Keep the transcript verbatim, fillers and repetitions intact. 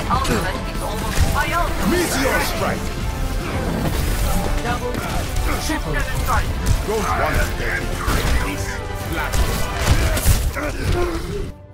ultimate is almost my ultimate. Meteor strike! Double, triple. Don't want to get flat.